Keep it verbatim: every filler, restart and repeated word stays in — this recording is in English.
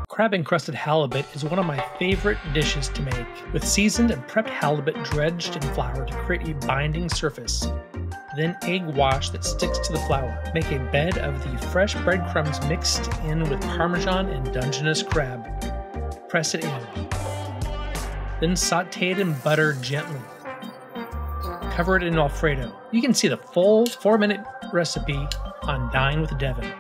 Crab encrusted halibut is one of my favorite dishes to make, with seasoned and prepped halibut dredged in flour to create a binding surface. Then egg wash that sticks to the flour. Make a bed of the fresh breadcrumbs mixed in with Parmesan and Dungeness crab. Press it in. Then saute it in butter gently. Cover it in Alfredo. You can see the full four minute recipe on Dine with Devin.